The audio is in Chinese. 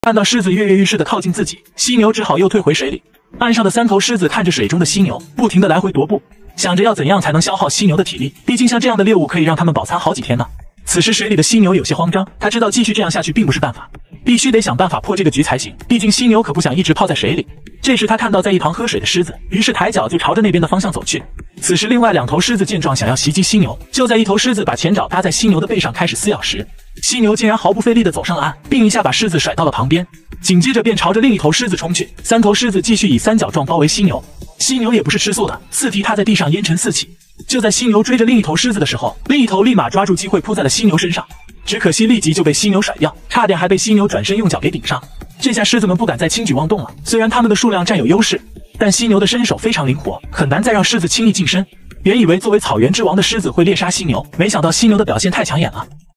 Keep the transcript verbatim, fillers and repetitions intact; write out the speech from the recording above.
看到狮子跃跃欲试的靠近自己，犀牛只好又退回水里。岸上的三头狮子看着水中的犀牛，不停地来回踱步，想着要怎样才能消耗犀牛的体力，毕竟像这样的猎物可以让他们饱餐好几天呢。此时水里的犀牛有些慌张，他知道继续这样下去并不是办法，必须得想办法破这个局才行，毕竟犀牛可不想一直泡在水里。这时他看到在一旁喝水的狮子，于是抬脚就朝着那边的方向走去。此时另外两头狮子见状想要袭击犀牛，就在一头狮子把前爪搭在犀牛的背上开始撕咬时，犀牛竟然毫不费力地走上了岸，并一下把狮子甩到了旁边，紧接着便朝着另一头狮子冲去。三头狮子继续以三角状包围犀牛，犀牛也不是吃素的，四蹄踏在地上烟尘四起。就在犀牛追着另一头狮子的时候，另一头立马抓住机会扑在了犀牛身上，只可惜立即就被犀牛甩掉，差点还被犀牛转身用脚给顶上。这下狮子们不敢再轻举妄动了，虽然他们的数量占有优势，但犀牛的身手非常灵活，很难再让狮子轻易近身。原以为作为草原之王的狮子会猎杀犀牛，没想到犀牛的表现太抢眼了。